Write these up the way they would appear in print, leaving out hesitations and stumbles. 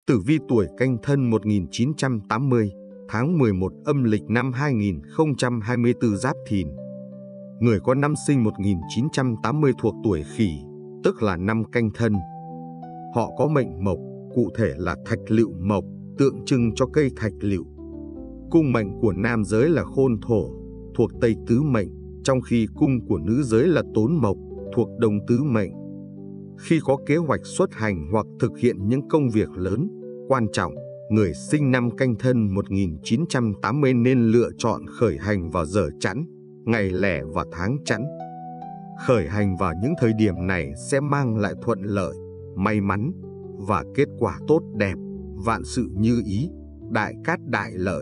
Tử vi tuổi Canh Thân 1980, tháng 11 âm lịch năm 2024 Giáp Thìn. Người có năm sinh 1980 thuộc tuổi Khỉ, tức là năm Canh Thân. Họ có mệnh mộc, cụ thể là thạch lựu mộc, tượng trưng cho cây thạch lựu. Cung mệnh của nam giới là Khôn Thổ, thuộc Tây Tứ mệnh, trong khi cung của nữ giới là Tốn mộc, thuộc Đông Tứ mệnh. Khi có kế hoạch xuất hành hoặc thực hiện những công việc lớn, quan trọng, người sinh năm Canh Thân 1980 nên lựa chọn khởi hành vào giờ chẵn, ngày lẻ và tháng chẵn. Khởi hành vào những thời điểm này sẽ mang lại thuận lợi, may mắn và kết quả tốt đẹp, vạn sự như ý, đại cát đại lợi.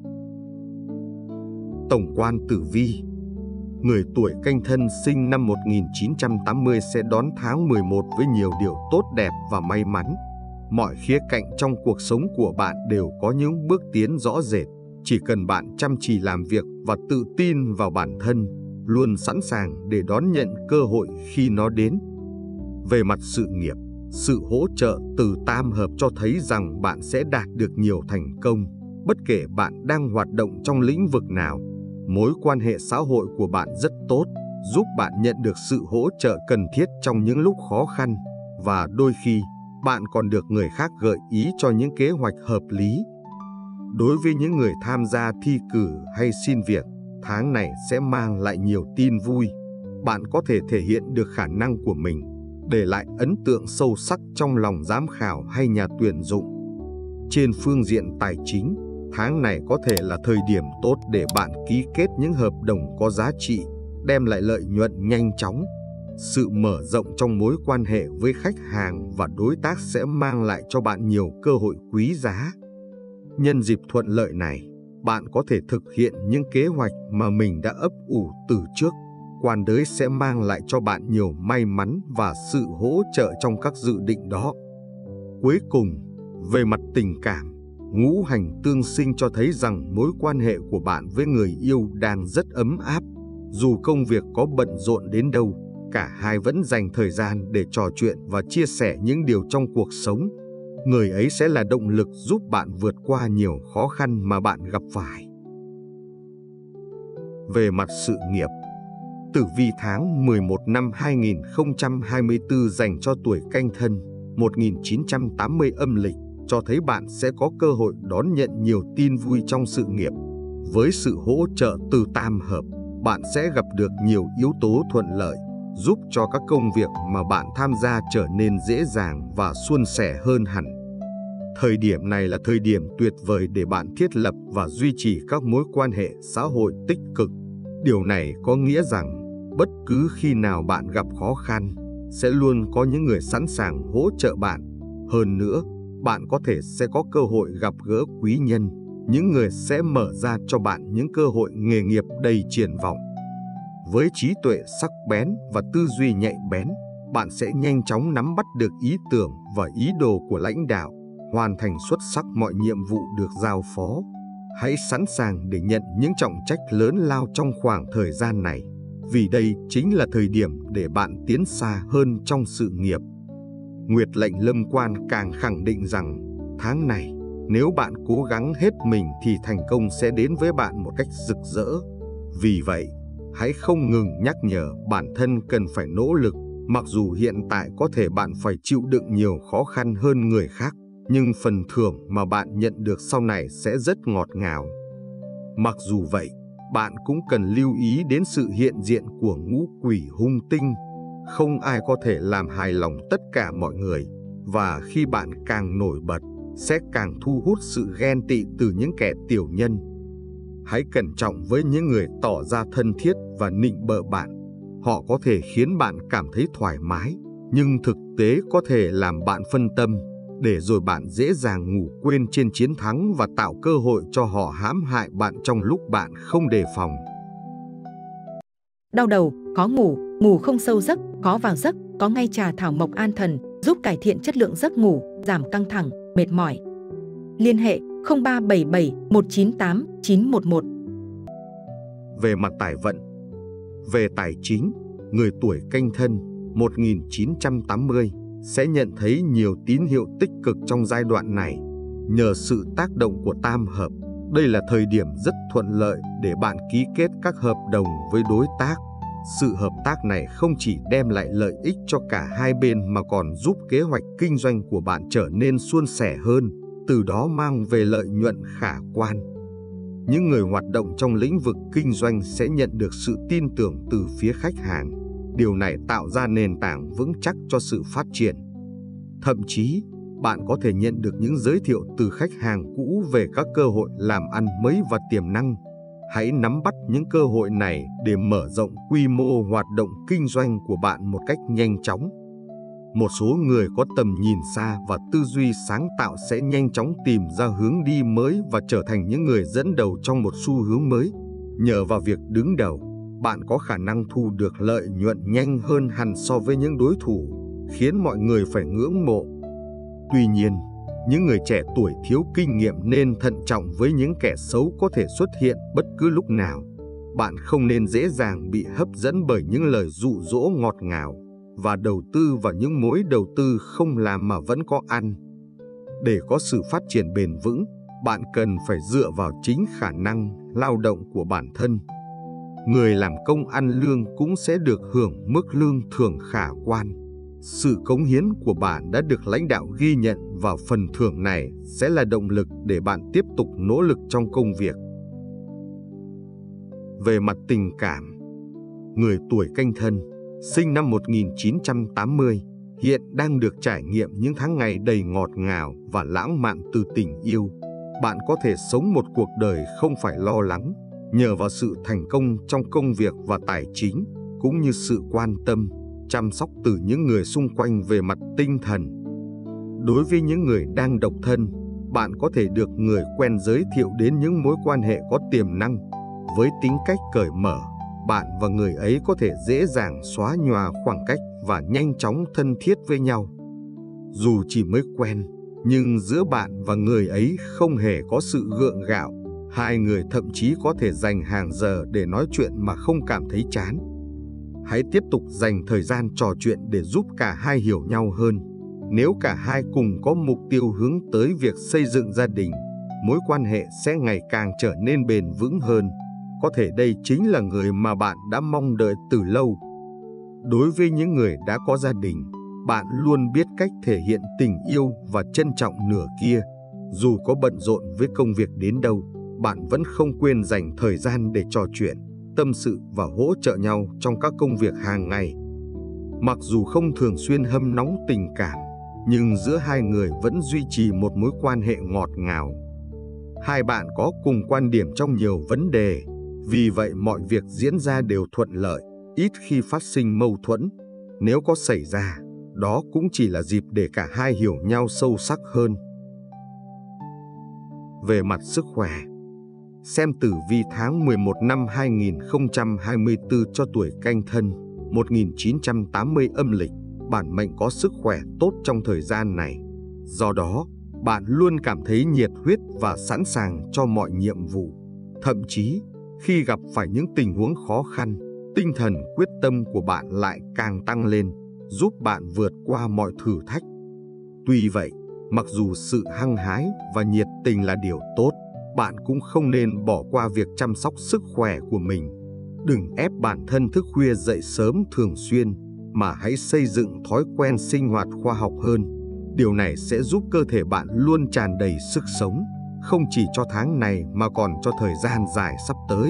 Tổng quan tử vi. Người tuổi Canh Thân sinh năm 1980 sẽ đón tháng 11 với nhiều điều tốt đẹp và may mắn. Mọi khía cạnh trong cuộc sống của bạn đều có những bước tiến rõ rệt. Chỉ cần bạn chăm chỉ làm việc và tự tin vào bản thân, luôn sẵn sàng để đón nhận cơ hội khi nó đến. Về mặt sự nghiệp, sự hỗ trợ từ tam hợp cho thấy rằng bạn sẽ đạt được nhiều thành công, bất kể bạn đang hoạt động trong lĩnh vực nào. Mối quan hệ xã hội của bạn rất tốt, giúp bạn nhận được sự hỗ trợ cần thiết trong những lúc khó khăn, và đôi khi bạn còn được người khác gợi ý cho những kế hoạch hợp lý. Đối với những người tham gia thi cử hay xin việc, tháng này sẽ mang lại nhiều tin vui. Bạn có thể thể hiện được khả năng của mình, để lại ấn tượng sâu sắc trong lòng giám khảo hay nhà tuyển dụng. Trên phương diện tài chính, tháng này có thể là thời điểm tốt để bạn ký kết những hợp đồng có giá trị, đem lại lợi nhuận nhanh chóng. Sự mở rộng trong mối quan hệ với khách hàng và đối tác sẽ mang lại cho bạn nhiều cơ hội quý giá. Nhân dịp thuận lợi này, bạn có thể thực hiện những kế hoạch mà mình đã ấp ủ từ trước. Quan đới sẽ mang lại cho bạn nhiều may mắn và sự hỗ trợ trong các dự định đó. Cuối cùng, về mặt tình cảm, ngũ hành tương sinh cho thấy rằng mối quan hệ của bạn với người yêu đang rất ấm áp. Dù công việc có bận rộn đến đâu, cả hai vẫn dành thời gian để trò chuyện và chia sẻ những điều trong cuộc sống. Người ấy sẽ là động lực giúp bạn vượt qua nhiều khó khăn mà bạn gặp phải. Về mặt sự nghiệp, tử vi tháng 11 năm 2024 dành cho tuổi Canh Thân 1980 âm lịch cho thấy bạn sẽ có cơ hội đón nhận nhiều tin vui trong sự nghiệp. Với sự hỗ trợ từ tam hợp, bạn sẽ gặp được nhiều yếu tố thuận lợi, giúp cho các công việc mà bạn tham gia trở nên dễ dàng và suôn sẻ hơn hẳn. Thời điểm này là thời điểm tuyệt vời để bạn thiết lập và duy trì các mối quan hệ xã hội tích cực. Điều này có nghĩa rằng, bất cứ khi nào bạn gặp khó khăn, sẽ luôn có những người sẵn sàng hỗ trợ bạn. Hơn nữa, bạn có thể sẽ có cơ hội gặp gỡ quý nhân, những người sẽ mở ra cho bạn những cơ hội nghề nghiệp đầy triển vọng. Với trí tuệ sắc bén và tư duy nhạy bén, bạn sẽ nhanh chóng nắm bắt được ý tưởng và ý đồ của lãnh đạo, hoàn thành xuất sắc mọi nhiệm vụ được giao phó. Hãy sẵn sàng để nhận những trọng trách lớn lao trong khoảng thời gian này, vì đây chính là thời điểm để bạn tiến xa hơn trong sự nghiệp. Nguyệt lệnh lâm quan càng khẳng định rằng, tháng này, nếu bạn cố gắng hết mình thì thành công sẽ đến với bạn một cách rực rỡ. Vì vậy, hãy không ngừng nhắc nhở bản thân cần phải nỗ lực. Mặc dù hiện tại có thể bạn phải chịu đựng nhiều khó khăn hơn người khác, nhưng phần thưởng mà bạn nhận được sau này sẽ rất ngọt ngào. Mặc dù vậy, bạn cũng cần lưu ý đến sự hiện diện của ngũ quỷ hung tinh. Không ai có thể làm hài lòng tất cả mọi người, và khi bạn càng nổi bật, sẽ càng thu hút sự ghen tị từ những kẻ tiểu nhân. Hãy cẩn trọng với những người tỏ ra thân thiết và nịnh bợ bạn. Họ có thể khiến bạn cảm thấy thoải mái, nhưng thực tế có thể làm bạn phân tâm, để rồi bạn dễ dàng ngủ quên trên chiến thắng và tạo cơ hội cho họ hãm hại bạn trong lúc bạn không đề phòng. Đau đầu, khó ngủ, ngủ không sâu giấc, khó vào giấc, có ngay trà thảo mộc an thần, giúp cải thiện chất lượng giấc ngủ, giảm căng thẳng, mệt mỏi. Liên hệ 0377 198 911. Về mặt tài vận. Về tài chính, người tuổi Canh Thân 1980 sẽ nhận thấy nhiều tín hiệu tích cực trong giai đoạn này. Nhờ sự tác động của tam hợp, đây là thời điểm rất thuận lợi để bạn ký kết các hợp đồng với đối tác. Sự hợp tác này không chỉ đem lại lợi ích cho cả hai bên mà còn giúp kế hoạch kinh doanh của bạn trở nên suôn sẻ hơn, từ đó mang về lợi nhuận khả quan. Những người hoạt động trong lĩnh vực kinh doanh sẽ nhận được sự tin tưởng từ phía khách hàng. Điều này tạo ra nền tảng vững chắc cho sự phát triển. Thậm chí, bạn có thể nhận được những giới thiệu từ khách hàng cũ về các cơ hội làm ăn mới và tiềm năng. Hãy nắm bắt những cơ hội này để mở rộng quy mô hoạt động kinh doanh của bạn một cách nhanh chóng. Một số người có tầm nhìn xa và tư duy sáng tạo sẽ nhanh chóng tìm ra hướng đi mới và trở thành những người dẫn đầu trong một xu hướng mới. Nhờ vào việc đứng đầu, bạn có khả năng thu được lợi nhuận nhanh hơn hẳn so với những đối thủ, khiến mọi người phải ngưỡng mộ. Tuy nhiên, những người trẻ tuổi thiếu kinh nghiệm nên thận trọng với những kẻ xấu có thể xuất hiện bất cứ lúc nào. Bạn không nên dễ dàng bị hấp dẫn bởi những lời dụ dỗ ngọt ngào và đầu tư vào những mối đầu tư không làm mà vẫn có ăn. Để có sự phát triển bền vững, bạn cần phải dựa vào chính khả năng lao động của bản thân. Người làm công ăn lương cũng sẽ được hưởng mức lương thưởng khả quan. Sự cống hiến của bạn đã được lãnh đạo ghi nhận và phần thưởng này sẽ là động lực để bạn tiếp tục nỗ lực trong công việc. Về mặt tình cảm, người tuổi Canh Thân, sinh năm 1980, hiện đang được trải nghiệm những tháng ngày đầy ngọt ngào và lãng mạn từ tình yêu. Bạn có thể sống một cuộc đời không phải lo lắng, nhờ vào sự thành công trong công việc và tài chính, cũng như sự quan tâm, chăm sóc từ những người xung quanh về mặt tinh thần. Đối với những người đang độc thân, bạn có thể được người quen giới thiệu đến những mối quan hệ có tiềm năng. Với tính cách cởi mở, bạn và người ấy có thể dễ dàng xóa nhòa khoảng cách và nhanh chóng thân thiết với nhau. Dù chỉ mới quen, nhưng giữa bạn và người ấy không hề có sự gượng gạo. Hai người thậm chí có thể dành hàng giờ để nói chuyện mà không cảm thấy chán. Hãy tiếp tục dành thời gian trò chuyện để giúp cả hai hiểu nhau hơn. Nếu cả hai cùng có mục tiêu hướng tới việc xây dựng gia đình, mối quan hệ sẽ ngày càng trở nên bền vững hơn. Có thể đây chính là người mà bạn đã mong đợi từ lâu. Đối với những người đã có gia đình, bạn luôn biết cách thể hiện tình yêu và trân trọng nửa kia. Dù có bận rộn với công việc đến đâu, bạn vẫn không quên dành thời gian để trò chuyện, tâm sự và hỗ trợ nhau trong các công việc hàng ngày. Mặc dù không thường xuyên hâm nóng tình cảm, nhưng giữa hai người vẫn duy trì một mối quan hệ ngọt ngào. Hai bạn có cùng quan điểm trong nhiều vấn đề, vì vậy mọi việc diễn ra đều thuận lợi, ít khi phát sinh mâu thuẫn. Nếu có xảy ra, đó cũng chỉ là dịp để cả hai hiểu nhau sâu sắc hơn. Về mặt sức khỏe, xem tử vi tháng 11 năm 2024 cho tuổi Canh Thân, 1980 âm lịch, bản mệnh có sức khỏe tốt trong thời gian này. Do đó, bạn luôn cảm thấy nhiệt huyết và sẵn sàng cho mọi nhiệm vụ. Thậm chí, khi gặp phải những tình huống khó khăn, tinh thần quyết tâm của bạn lại càng tăng lên, giúp bạn vượt qua mọi thử thách. Tuy vậy, mặc dù sự hăng hái và nhiệt tình là điều tốt, bạn cũng không nên bỏ qua việc chăm sóc sức khỏe của mình. Đừng ép bản thân thức khuya dậy sớm thường xuyên, mà hãy xây dựng thói quen sinh hoạt khoa học hơn. Điều này sẽ giúp cơ thể bạn luôn tràn đầy sức sống, không chỉ cho tháng này mà còn cho thời gian dài sắp tới.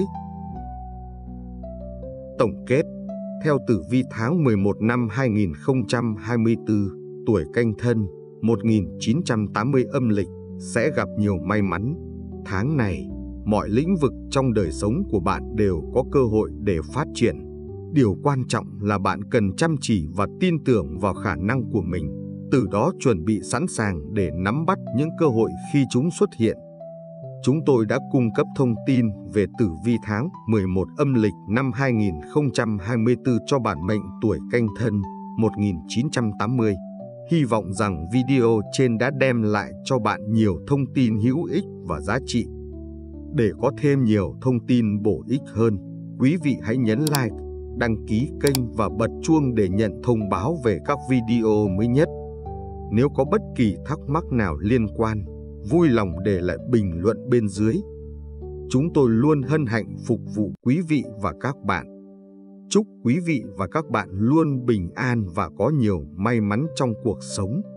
Tổng kết, theo tử vi tháng 11 năm 2024, tuổi Canh Thân, 1980 âm lịch, sẽ gặp nhiều may mắn. Tháng này, mọi lĩnh vực trong đời sống của bạn đều có cơ hội để phát triển. Điều quan trọng là bạn cần chăm chỉ và tin tưởng vào khả năng của mình, từ đó chuẩn bị sẵn sàng để nắm bắt những cơ hội khi chúng xuất hiện. Chúng tôi đã cung cấp thông tin về tử vi tháng 11 âm lịch năm 2024 cho bản mệnh tuổi Canh Thân, 1980. Hy vọng rằng video trên đã đem lại cho bạn nhiều thông tin hữu ích và giá trị. Để có thêm nhiều thông tin bổ ích hơn, quý vị hãy nhấn like, đăng ký kênh và bật chuông để nhận thông báo về các video mới nhất. Nếu có bất kỳ thắc mắc nào liên quan, vui lòng để lại bình luận bên dưới. Chúng tôi luôn hân hạnh phục vụ quý vị và các bạn. Chúc quý vị và các bạn luôn bình an và có nhiều may mắn trong cuộc sống.